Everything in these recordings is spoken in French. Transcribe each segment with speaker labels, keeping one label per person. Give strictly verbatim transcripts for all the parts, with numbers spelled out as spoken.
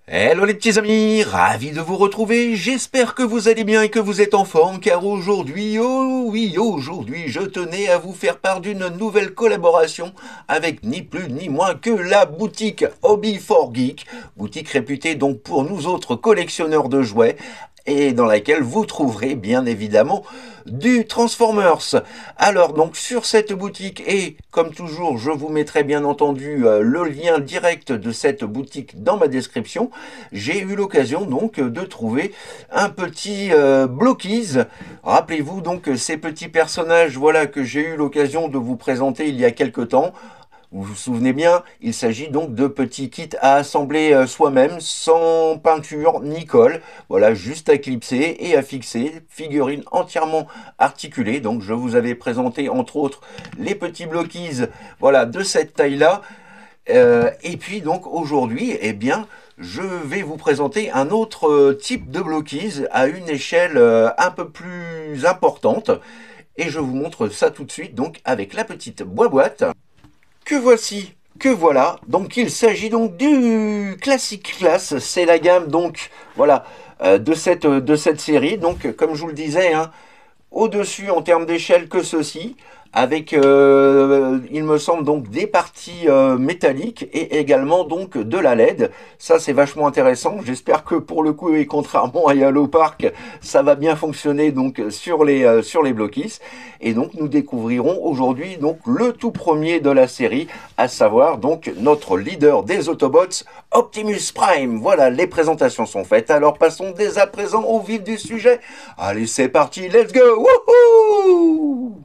Speaker 1: Hello les petits amis, ravi de vous retrouver, j'espère que vous allez bien et que vous êtes en forme car aujourd'hui, oh oui, aujourd'hui je tenais à vous faire part d'une nouvelle collaboration avec ni plus ni moins que la boutique Hobby for Geek, boutique réputée donc pour nous autres collectionneurs de jouets et dans laquelle vous trouverez bien évidemment du Transformers. Alors donc sur cette boutique et comme toujours je vous mettrai bien entendu euh, le lien direct de cette boutique dans ma description. J'ai eu l'occasion donc de trouver un petit euh, Blockies. Rappelez-vous donc ces petits personnages voilà que j'ai eu l'occasion de vous présenter il y a quelque temps. Vous vous souvenez bien, il s'agit donc de petits kits à assembler euh, soi-même, sans peinture ni colle. Voilà, juste à clipser et à fixer. Figurines entièrement articulées. Donc je vous avais présenté entre autres les petits Blockies, voilà, de cette taille-là. Euh, et puis donc aujourd'hui, eh bien, je vais vous présenter un autre euh, type de Blockies à une échelle euh, un peu plus importante. Et je vous montre ça tout de suite donc avec la petite boîte que voici, que voilà. Donc il s'agit donc du Classic Class, c'est la gamme donc voilà euh, de cette de cette série. Donc comme je vous le disais, hein, au-dessus en termes d'échelle que ceci, avec, euh, il me semble, donc des parties euh, métalliques et également donc de la L E D. Ça, c'est vachement intéressant. J'espère que pour le coup, et contrairement à Yellow Park, ça va bien fonctionner donc sur les, euh, sur les Blockies. Et donc, nous découvrirons aujourd'hui donc le tout premier de la série, à savoir donc notre leader des Autobots, Optimus Prime. Voilà, les présentations sont faites. Alors, passons dès à présent au vif du sujet. Allez, c'est parti, let's go! Wouhou!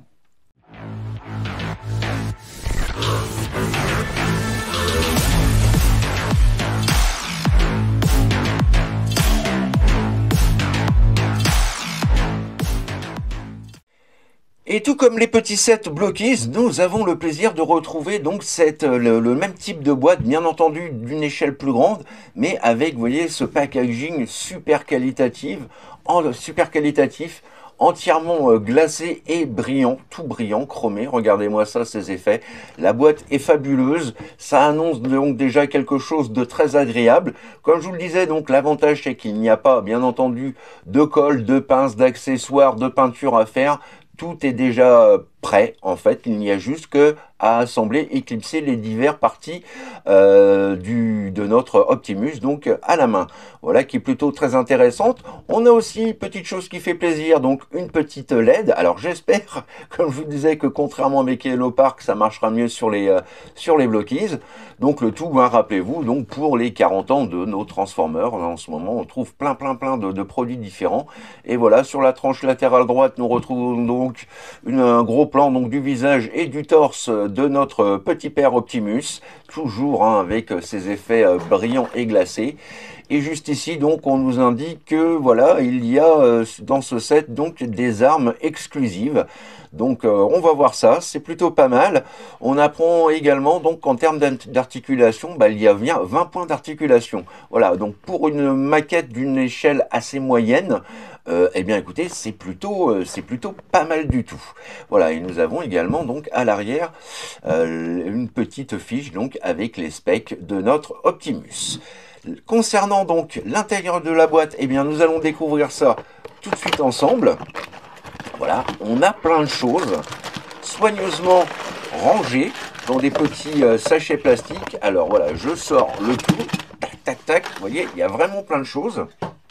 Speaker 1: Et tout comme les petits sets Blockies, nous avons le plaisir de retrouver donc cette, le, le même type de boîte, bien entendu d'une échelle plus grande, mais avec, vous voyez, ce packaging super qualitatif, en, super qualitatif, entièrement glacé et brillant, tout brillant, chromé. Regardez-moi ça, ces effets. La boîte est fabuleuse. Ça annonce donc déjà quelque chose de très agréable. Comme je vous le disais, donc l'avantage c'est qu'il n'y a pas, bien entendu, de colle, de pince, d'accessoires, de peinture à faire. Tout est déjà prêt, en fait, il n'y a juste que à assembler et clipser les diverses parties euh, du, de notre Optimus, donc à la main. Voilà, qui est plutôt très intéressante. On a aussi, petite chose qui fait plaisir, donc une petite L E D. Alors j'espère, comme je vous disais, que contrairement à mes Yellow Park, ça marchera mieux sur les, euh, sur les Blockies. Donc le tout, hein, rappelez-vous, donc pour les quarante ans de nos Transformers, en ce moment, on trouve plein, plein, plein de, de produits différents. Et voilà, sur la tranche latérale droite, nous retrouvons donc une, un gros plan donc du visage et du torse de notre petit père Optimus, toujours hein, avec ses effets euh, brillants et glacés. Et juste ici, donc, on nous indique que voilà, il y a euh, dans ce set donc des armes exclusives. Donc, euh, on va voir ça. C'est plutôt pas mal. On apprend également donc qu'en termes d'articulation, bah, il y a vingt points d'articulation. Voilà. Donc, pour une maquette d'une échelle assez moyenne, euh, eh bien, écoutez, c'est plutôt, euh, c'est plutôt pas mal du tout. Voilà. Et nous avons également donc à l'arrière euh, une petite fiche donc avec les specs de notre Optimus. Concernant donc l'intérieur de la boîte, eh bien nous allons découvrir ça tout de suite ensemble. Voilà, on a plein de choses soigneusement rangées dans des petits euh, sachets plastiques. Alors voilà, je sors le tout, tac tac tac, vous voyez, il y a vraiment plein de choses.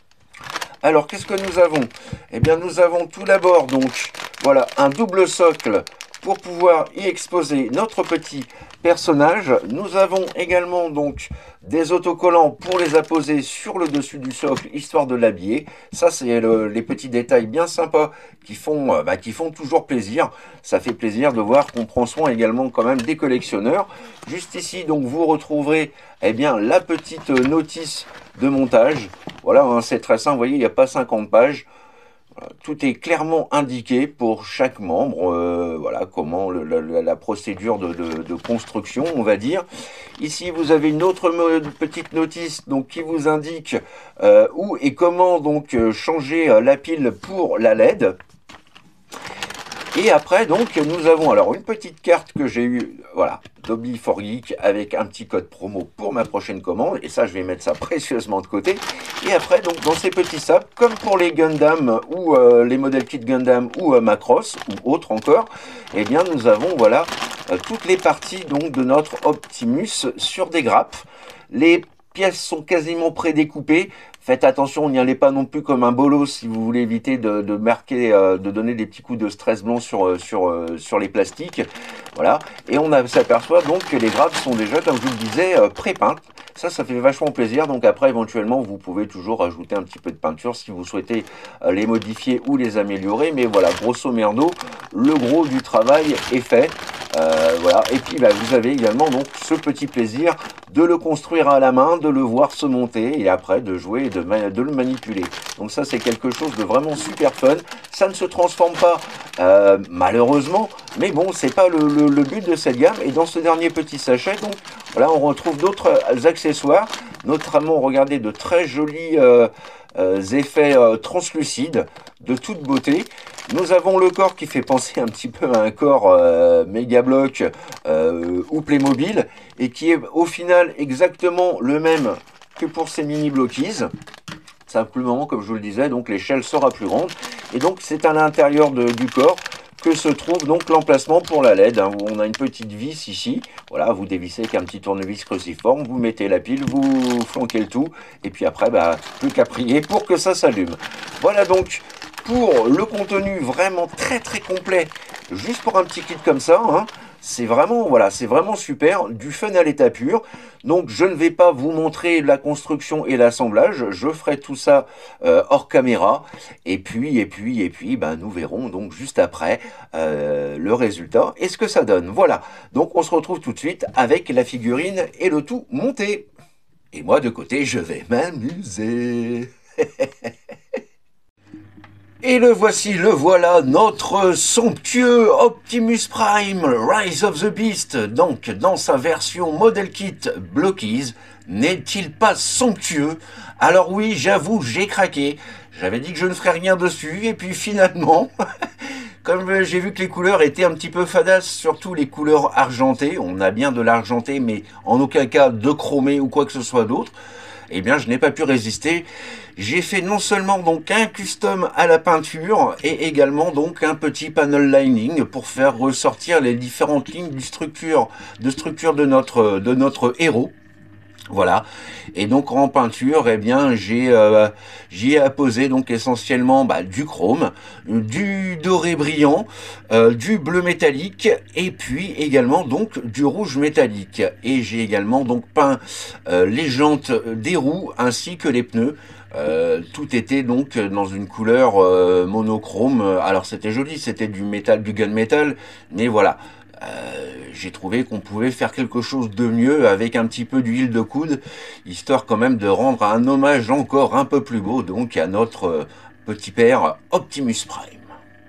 Speaker 1: Alors qu'est-ce que nous avons? Eh bien nous avons tout d'abord donc, voilà, un double socle pour pouvoir y exposer notre petit personnage. Nous avons également donc des autocollants pour les apposer sur le dessus du socle, histoire de l'habiller. Ça, c'est le, les petits détails bien sympas qui font, bah, qui font toujours plaisir. Ça fait plaisir de voir qu'on prend soin également quand même des collectionneurs. Juste ici, donc, vous retrouverez eh bien, la petite notice de montage. Voilà, hein, c'est très simple. Vous voyez, il n'y a pas cinquante pages. Tout est clairement indiqué pour chaque membre, euh, voilà comment le, la, la procédure de, de, de construction, on va dire. Ici, vous avez une autre petite notice donc qui vous indique euh, où et comment donc changer la pile pour la L E D. Et après, donc, nous avons alors une petite carte que j'ai eue, voilà, d'Hobby for Geek, avec un petit code promo pour ma prochaine commande. Et ça, je vais mettre ça précieusement de côté. Et après, donc, dans ces petits sacs, comme pour les Gundam ou euh, les modèles kit Gundam ou euh, Macross ou autres encore, eh bien, nous avons, voilà, euh, toutes les parties donc de notre Optimus sur des grappes. Les pièces sont quasiment prédécoupées. Faites attention, n'y allez pas non plus comme un bolos si vous voulez éviter de, de marquer, euh, de donner des petits coups de stress blanc sur, sur, euh, sur les plastiques. Voilà. Et on s'aperçoit donc que les grappes sont déjà, comme je vous le disais, euh, pré-peintes. Ça, ça fait vachement plaisir. Donc après, éventuellement, vous pouvez toujours ajouter un petit peu de peinture si vous souhaitez euh, les modifier ou les améliorer. Mais voilà, grosso merdo, le gros du travail est fait. Euh, voilà. Et puis, bah, vous avez également donc ce petit plaisir de le construire à la main, de le voir se monter et après de jouer et de, de le manipuler. Donc ça, c'est quelque chose de vraiment super fun. Ça ne se transforme pas euh, malheureusement, mais bon, c'est pas le, le, le but de cette gamme. Et dans ce dernier petit sachet, donc voilà, on retrouve d'autres accessoires, notamment, regardez, de très jolis euh, euh, effets euh, translucides de toute beauté. Nous avons le corps qui fait penser un petit peu à un corps euh, Mega Block euh, ou Playmobil et qui est au final exactement le même que pour ces mini blockies. Simplement, comme je vous le disais, donc l'échelle sera plus grande. Et donc c'est à l'intérieur du corps que se trouve donc l'emplacement pour la L E D. Hein, où on a une petite vis ici. Voilà, vous dévissez avec un petit tournevis cruciforme, vous mettez la pile, vous flanquez le tout. Et puis après, bah, plus qu'à prier pour que ça s'allume. Voilà donc pour le contenu vraiment très très complet, juste pour un petit kit comme ça, hein, c'est vraiment, voilà, c'est vraiment super, du fun à l'état pur. Donc je ne vais pas vous montrer la construction et l'assemblage, je ferai tout ça euh, hors caméra. Et puis, et puis, et puis, ben, nous verrons donc juste après euh, le résultat et ce que ça donne. Voilà, donc on se retrouve tout de suite avec la figurine et le tout monté. Et moi de côté, je vais m'amuser. Et le voici, le voilà, notre somptueux Optimus Prime Rise of the Beast, donc dans sa version Model Kit Blockies. N'est-il pas somptueux? Alors oui, j'avoue, j'ai craqué. J'avais dit que je ne ferais rien dessus, et puis finalement, comme j'ai vu que les couleurs étaient un petit peu fadasses, surtout les couleurs argentées, on a bien de l'argenté, mais en aucun cas de chromé ou quoi que ce soit d'autre, eh bien je n'ai pas pu résister. J'ai fait non seulement donc un custom à la peinture et également donc un petit panel lining pour faire ressortir les différentes lignes de structure de structure de notre de notre héros. Voilà. Et donc en peinture, eh bien j'ai euh, j'y ai apposé donc essentiellement bah, du chrome, du doré brillant, euh, du bleu métallique et puis également donc du rouge métallique. Et j'ai également donc peint euh, les jantes des roues ainsi que les pneus. Euh, tout était donc dans une couleur euh, monochrome. Alors c'était joli, c'était du métal, du gunmetal, mais voilà. Euh, j'ai trouvé qu'on pouvait faire quelque chose de mieux avec un petit peu d'huile de coude, histoire quand même de rendre un hommage encore un peu plus beau donc à notre euh, petit père Optimus Prime.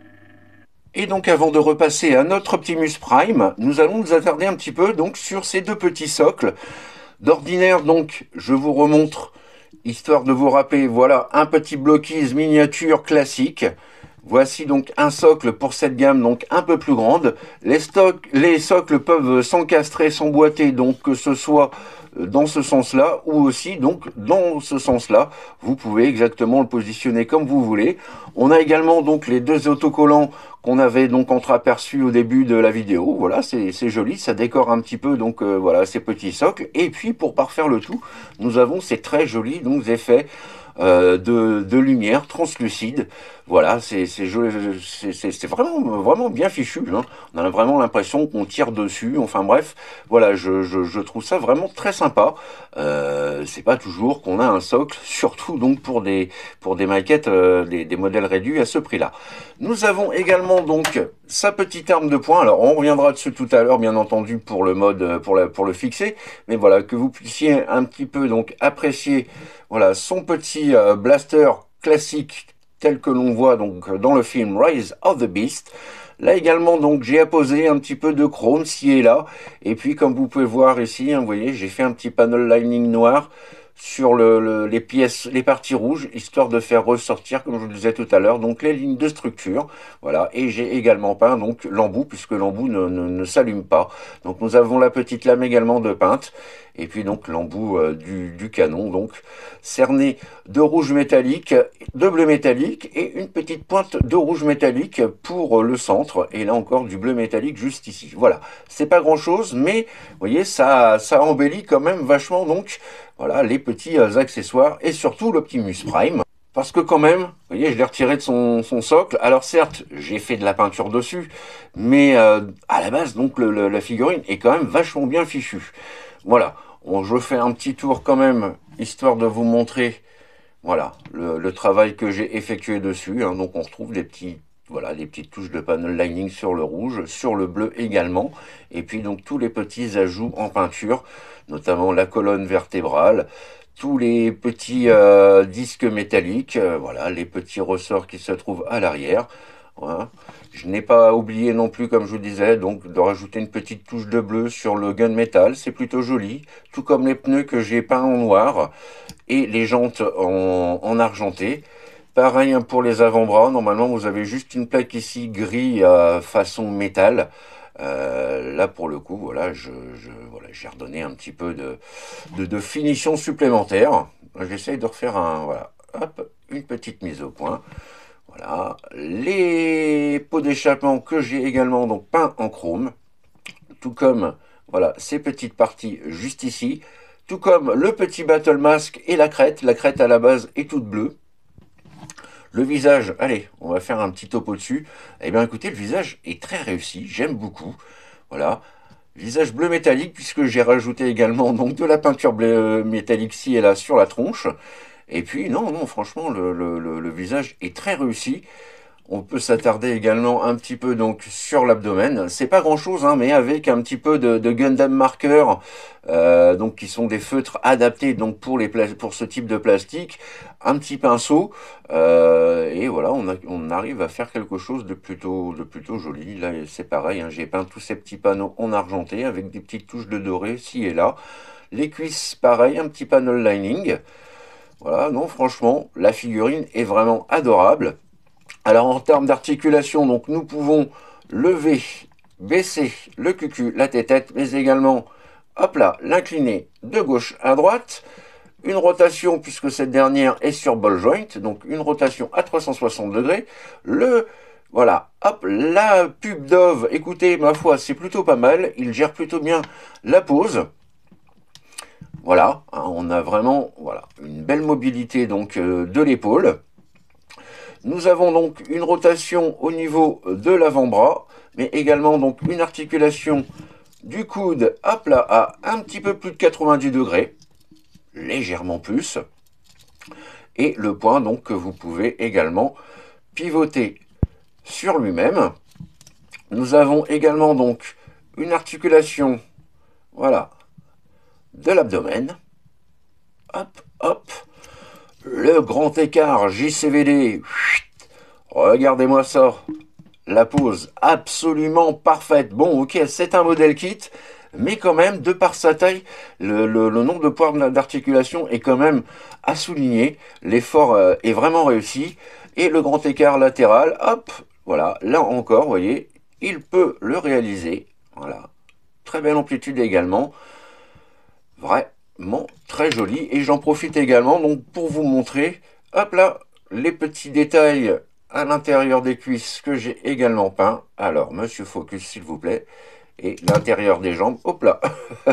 Speaker 1: Et donc avant de repasser à notre Optimus Prime, nous allons nous attarder un petit peu donc sur ces deux petits socles. D'ordinaire donc, je vous remontre, histoire de vous rappeler, voilà un petit blockies miniature classique. Voici donc un socle pour cette gamme donc un peu plus grande. Les, stocks, les socles peuvent s'encastrer, s'emboîter, donc que ce soit dans ce sens-là ou aussi donc dans ce sens-là. Vous pouvez exactement le positionner comme vous voulez. On a également donc les deux autocollants qu'on avait donc entreaperçus au début de la vidéo. Voilà, c'est joli, ça décore un petit peu donc euh, voilà ces petits socles. Et puis pour parfaire le tout, nous avons ces très jolis donc effets Euh, de, de lumière translucide. Voilà, c'est vraiment, vraiment bien fichu. Hein. On a vraiment l'impression qu'on tire dessus. Enfin bref, voilà, je, je, je trouve ça vraiment très sympa. Euh, c'est pas toujours qu'on a un socle, surtout donc pour des, pour des maquettes, euh, des, des modèles réduits à ce prix-là. Nous avons également donc sa petite arme de poing. Alors on reviendra dessus tout à l'heure, bien entendu, pour le mode, pour, la, pour le fixer. Mais voilà, que vous puissiez un petit peu donc apprécier voilà, son petit euh, blaster classique tel que l'on voit donc dans le film Rise of the Beast. Là également donc j'ai apposé un petit peu de chrome ci et là. Et puis comme vous pouvez voir ici, hein, vous voyez, j'ai fait un petit panel lining noir sur le, le- les pièces, les parties rouges, histoire de faire ressortir, comme je vous le disais tout à l'heure, donc les lignes de structure. Voilà, et j'ai également peint donc l'embout, puisque l'embout ne, ne, ne s'allume pas. Donc nous avons la petite lame également de peinte, et puis donc l'embout euh, du, du canon, donc cerné de rouge métallique, de bleu métallique, et une petite pointe de rouge métallique pour le centre, et là encore du bleu métallique juste ici. Voilà, c'est pas grand chose, mais vous voyez, ça, ça embellit quand même vachement donc voilà, les petits euh, accessoires et surtout l'Optimus Prime. Parce que quand même, vous voyez, je l'ai retiré de son, son socle. Alors certes, j'ai fait de la peinture dessus, mais euh, à la base, donc le, le, la figurine est quand même vachement bien fichue. Voilà, on, je fais un petit tour quand même, histoire de vous montrer, voilà, le, le travail que j'ai effectué dessus. Hein. Donc on retrouve des petits, voilà, des petites touches de panel lining sur le rouge, sur le bleu également, et puis donc tous les petits ajouts en peinture, notamment la colonne vertébrale, tous les petits euh, disques métalliques, euh, voilà, les petits ressorts qui se trouvent à l'arrière. Voilà. Je n'ai pas oublié non plus, comme je vous disais, donc de rajouter une petite touche de bleu sur le gunmetal, c'est plutôt joli, tout comme les pneus que j'ai peints en noir et les jantes en, en argenté. Pareil hein, pour les avant-bras, normalement vous avez juste une plaque ici gris euh, façon métal. Euh, là pour le coup, voilà, je, je voilà, j'ai redonné un petit peu de, de, de finition supplémentaire. J'essaye de refaire un, voilà, hop, une petite mise au point. Voilà, les pots d'échappement que j'ai également donc peints en chrome, tout comme voilà ces petites parties juste ici, tout comme le petit battle mask et la crête. La crête à la base est toute bleue. Le visage, allez, on va faire un petit topo dessus. Eh bien écoutez, le visage est très réussi, j'aime beaucoup. Voilà, visage bleu métallique puisque j'ai rajouté également donc de la peinture bleu métallique ci et là sur la tronche. Et puis non, non, franchement, le, le, le, le visage est très réussi. On peut s'attarder également un petit peu donc sur l'abdomen. C'est pas grand chose, hein, mais avec un petit peu de, de Gundam marker, euh, donc qui sont des feutres adaptés donc pour les pour ce type de plastique, un petit pinceau, euh, et voilà, on, a, on arrive à faire quelque chose de plutôt de plutôt joli. Là, c'est pareil, hein, j'ai peint tous ces petits panneaux en argenté avec des petites touches de doré ci et là. Les cuisses, pareil, un petit panel lining. Voilà, non, franchement, la figurine est vraiment adorable. Alors en termes d'articulation, donc nous pouvons lever, baisser le cucu, la tête, mais également, hop là, l'incliner de gauche à droite. Une rotation, puisque cette dernière est sur ball joint, donc une rotation à trois cent soixante degrés. Le, voilà, hop, la pub Dove, écoutez, ma foi, c'est plutôt pas mal. Il gère plutôt bien la pose. Voilà, hein, on a vraiment, voilà, une belle mobilité donc euh, de l'épaule. Nous avons donc une rotation au niveau de l'avant-bras, mais également donc une articulation du coude, hop là, à un petit peu plus de quatre-vingt-dix degrés, légèrement plus, et le point donc que vous pouvez également pivoter sur lui-même. Nous avons également donc une articulation, voilà, de l'abdomen, hop, hop, le grand écart J C V D, regardez-moi ça, la pose absolument parfaite. Bon, ok, c'est un modèle kit, mais quand même, de par sa taille, le, le, le nombre de points d'articulation est quand même à souligner. L'effort euh, est vraiment réussi. Et le grand écart latéral, hop, voilà, là encore, vous voyez, il peut le réaliser. Voilà, très belle amplitude également. Vraiment très joli. Et j'en profite également donc pour vous montrer, hop là, les petits détails à l'intérieur des cuisses que j'ai également peint. Alors, monsieur Focus, s'il vous plaît. Et l'intérieur des jambes, hop là.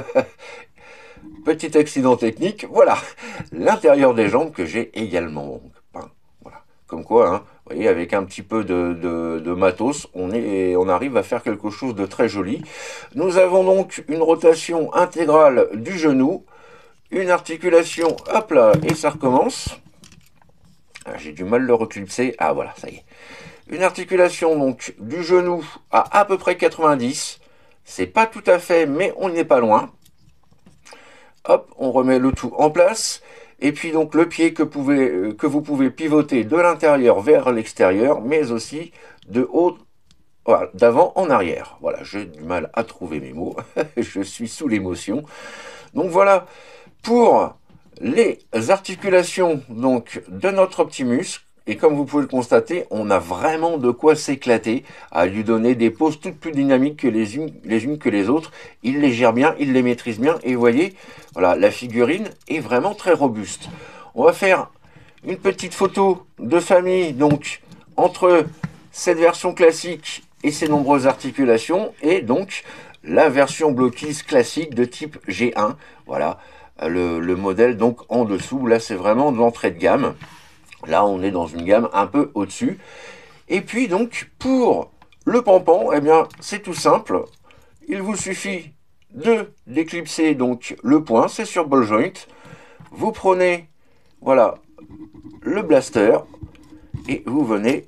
Speaker 1: Petit accident technique, voilà. L'intérieur des jambes que j'ai également peint. Voilà. Comme quoi, hein, vous voyez, avec un petit peu de, de, de matos, on, est, on arrive à faire quelque chose de très joli. Nous avons donc une rotation intégrale du genou, une articulation, hop là, et ça recommence. Ah, j'ai du mal à le reclipser. Ah voilà, ça y est. Une articulation donc du genou à à peu près quatre-vingt-dix. C'est pas tout à fait, mais on n'est pas loin. Hop, on remet le tout en place. Et puis donc le pied que, pouvez, que vous pouvez pivoter de l'intérieur vers l'extérieur, mais aussi de haut, voilà, d'avant en arrière. Voilà, j'ai du mal à trouver mes mots. Je suis sous l'émotion. Donc voilà, pour les articulations donc de notre Optimus. Et comme vous pouvez le constater, on a vraiment de quoi s'éclater, à lui donner des poses toutes plus dynamiques que les unes, les unes que les autres. Il les gère bien, il les maîtrise bien. Et vous voyez, voilà, la figurine est vraiment très robuste. On va faire une petite photo de famille, donc, entre cette version classique et ses nombreuses articulations, et donc la version Blockies classique de type G un. Voilà, le, le modèle donc en dessous. Là, c'est vraiment de l'entrée de gamme. Là, on est dans une gamme un peu au-dessus. Et puis, donc, pour le pampan, eh bien, c'est tout simple. Il vous suffit de déclipser donc le point, c'est sur ball joint. Vous prenez, voilà, le blaster et vous venez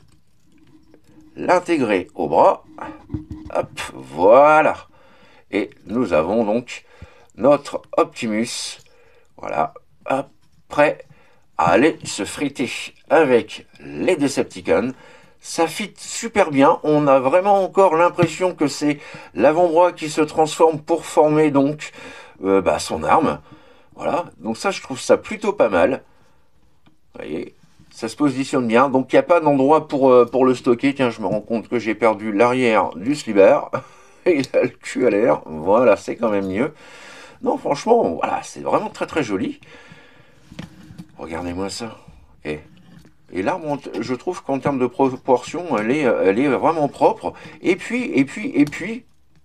Speaker 1: l'intégrer au bras. Hop, voilà. Et nous avons donc notre Optimus, voilà, hop, prêt à aller se friter avec les Decepticons. Ça fit super bien. On a vraiment encore l'impression que c'est l'avant-bras qui se transforme pour former donc euh, bah, son arme. Voilà. Donc ça, je trouve ça plutôt pas mal. Vous voyez, ça se positionne bien. Donc il n'y a pas d'endroit pour, euh, pour le stocker. Tiens, je me rends compte que j'ai perdu l'arrière du sliber. Il a le cul à l'air. Voilà, c'est quand même mieux. Non, franchement, voilà, c'est vraiment très très joli. Regardez-moi ça. Et, et l'arme, je trouve qu'en termes de proportion, elle est, elle est vraiment propre. Et puis, et puis, et puis,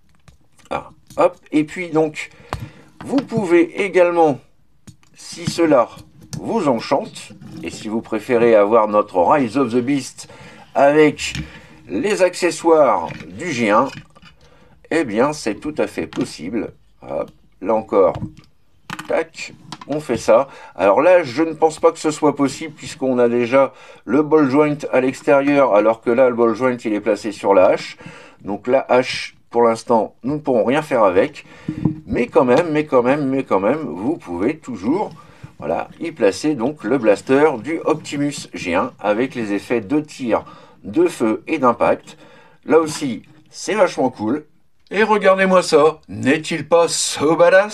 Speaker 1: ah, hop, et puis donc, vous pouvez également, si cela vous enchante, et si vous préférez avoir notre Rise of the Beast avec les accessoires du G un, eh bien, c'est tout à fait possible. Hop, là encore, tac, on fait ça. Alors là, je ne pense pas que ce soit possible puisqu'on a déjà le ball joint à l'extérieur, alors que là, le ball joint, il est placé sur la hache. Donc la hache, pour l'instant, nous ne pourrons rien faire avec. Mais quand même, mais quand même, mais quand même, vous pouvez toujours, voilà, y placer donc le blaster du Optimus G un avec les effets de tir, de feu et d'impact. Là aussi, c'est vachement cool. Et regardez-moi ça, n'est-il pas so badass ?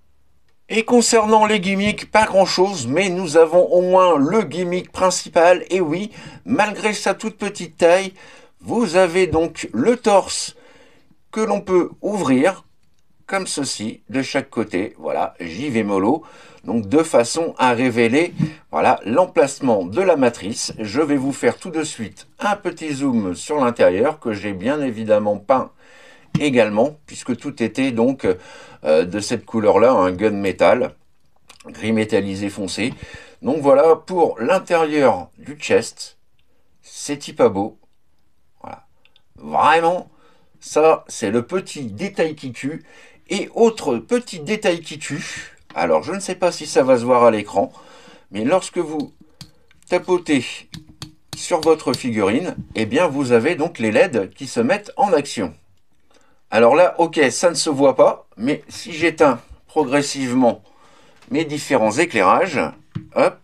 Speaker 1: Et concernant les gimmicks, pas grand chose, mais nous avons au moins le gimmick principal. Et oui, malgré sa toute petite taille, vous avez donc le torse que l'on peut ouvrir, comme ceci, de chaque côté. Voilà, j'y vais mollo. Donc de façon à révéler, voilà, l'emplacement de la matrice. Je vais vous faire tout de suite un petit zoom sur l'intérieur que j'ai bien évidemment peint également, puisque tout était donc euh, de cette couleur-là, un gunmetal, gris métallisé foncé. Donc voilà pour l'intérieur du chest, c'est type beau. Voilà. Vraiment, ça c'est le petit détail qui tue. Et autre petit détail qui tue, alors je ne sais pas si ça va se voir à l'écran, mais lorsque vous tapotez sur votre figurine, eh bien vous avez donc les L E D qui se mettent en action. Alors là, ok, ça ne se voit pas, mais si j'éteins progressivement mes différents éclairages, hop,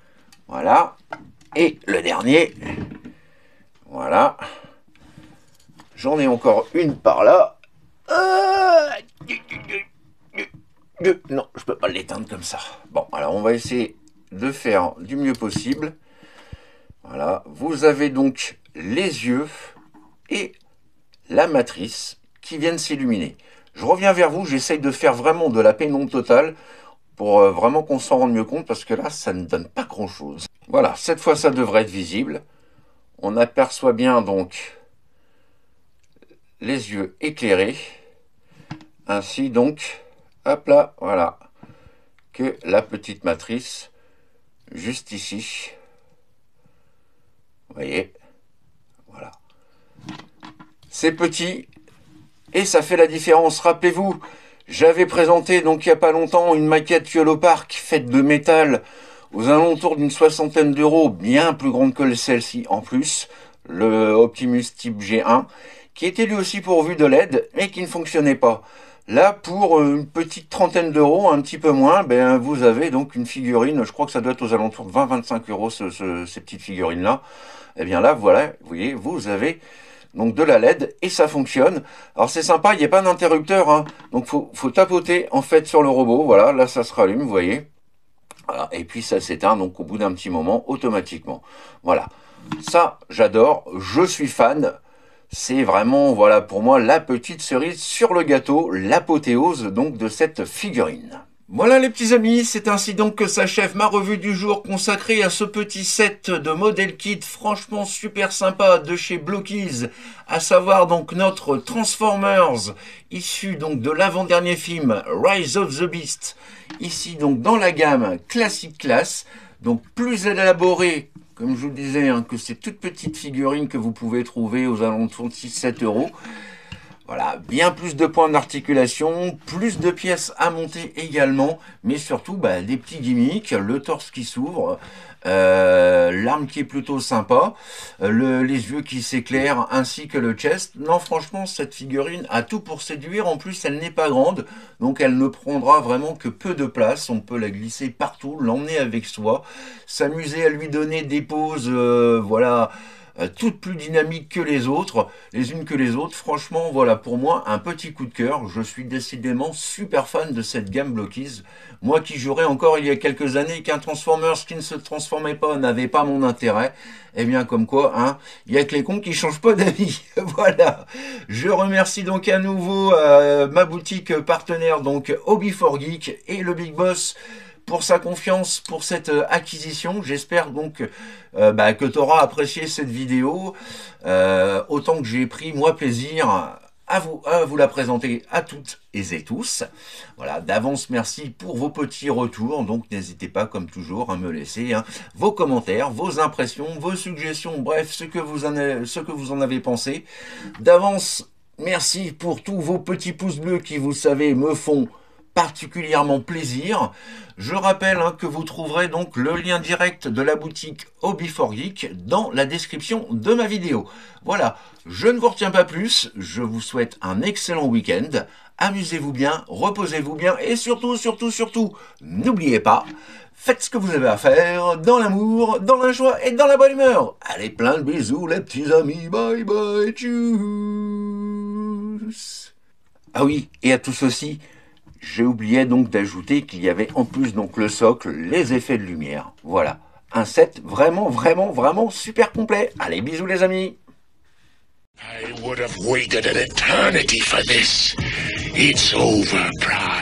Speaker 1: voilà, et le dernier, voilà, j'en ai encore une par là. Non, je peux pas l'éteindre comme ça. Bon, alors on va essayer de faire du mieux possible. Voilà, vous avez donc les yeux et la matrice qui viennent s'illuminer. Je reviens vers vous, j'essaye de faire vraiment de la pénombre totale pour euh, vraiment qu'on s'en rende mieux compte parce que là, ça ne donne pas grand-chose. Voilà, cette fois, ça devrait être visible. On aperçoit bien donc les yeux éclairés. Ainsi donc, hop là, voilà, que la petite matrice juste ici. Vous voyez, voilà. C'est petit. Et ça fait la différence. Rappelez-vous, j'avais présenté donc il n'y a pas longtemps une maquette YOLO Park faite de métal aux alentours d'une soixantaine d'euros, bien plus grande que celle-ci en plus, le Optimus type G un, qui était lui aussi pourvu de L E D, mais qui ne fonctionnait pas. Là, pour une petite trentaine d'euros, un petit peu moins, ben, vous avez donc une figurine, je crois que ça doit être aux alentours de vingt à vingt-cinq euros, ce, ce, ces petites figurines-là. Et bien là, voilà, vous voyez, vous avez donc de la L E D et ça fonctionne. Alors c'est sympa, il n'y a pas d'interrupteur, hein. Donc faut, faut tapoter en fait sur le robot, voilà, là ça se rallume, vous voyez. Voilà. Et puis ça s'éteint donc au bout d'un petit moment automatiquement. Voilà. Ça, j'adore. Je suis fan. C'est vraiment, voilà, pour moi, la petite cerise sur le gâteau, l'apothéose donc de cette figurine. Voilà les petits amis, c'est ainsi donc que s'achève ma revue du jour consacrée à ce petit set de modèle kit franchement super sympa de chez Blockies, à savoir donc notre Transformers, issu donc de l'avant-dernier film Rise of the Beast, ici donc dans la gamme Classic Class, donc plus élaboré, comme je vous le disais, hein, que ces toutes petites figurines que vous pouvez trouver aux alentours de six à sept euros. Voilà, bien plus de points d'articulation, plus de pièces à monter également, mais surtout bah, des petits gimmicks, le torse qui s'ouvre, euh, l'arme qui est plutôt sympa, le, les yeux qui s'éclairent, ainsi que le chest. Non, franchement, cette figurine a tout pour séduire. En plus, elle n'est pas grande, donc elle ne prendra vraiment que peu de place. On peut la glisser partout, l'emmener avec soi, s'amuser à lui donner des poses, euh, voilà, toutes plus dynamiques que les autres, les unes que les autres. Franchement, voilà, pour moi, un petit coup de cœur. Je suis décidément super fan de cette gamme Blockies. Moi qui jurais encore il y a quelques années qu'un Transformers qui ne se transformait pas n'avait pas mon intérêt. Eh bien, comme quoi, hein, il y a que les cons qui changent pas d'avis. Voilà. Je remercie donc à nouveau euh, ma boutique partenaire, donc Hobby for Geek et le Big Boss, pour sa confiance, pour cette acquisition. J'espère donc euh, bah, que tu auras apprécié cette vidéo, euh, autant que j'ai pris moi plaisir à vous, à vous la présenter à toutes et tous. Voilà, d'avance merci pour vos petits retours, donc n'hésitez pas comme toujours à me laisser hein, vos commentaires, vos impressions, vos suggestions, bref, ce que vous en avez, ce que vous en avez pensé. D'avance, merci pour tous vos petits pouces bleus qui, vous savez, me font particulièrement plaisir. Je rappelle hein, que vous trouverez donc le lien direct de la boutique Hobby for Geek dans la description de ma vidéo. Voilà, je ne vous retiens pas plus, je vous souhaite un excellent week-end, amusez-vous bien, reposez-vous bien et surtout, surtout, surtout, n'oubliez pas, faites ce que vous avez à faire, dans l'amour, dans la joie et dans la bonne humeur. Allez, plein de bisous les petits amis, bye bye, tchuss. Ah oui, et à tous aussi, j'ai oublié donc d'ajouter qu'il y avait en plus donc le socle, les effets de lumière. Voilà, un set vraiment, vraiment, vraiment super complet. Allez, bisous les amis.
Speaker 2: I would have waited an eternity for this. It's over, Pride.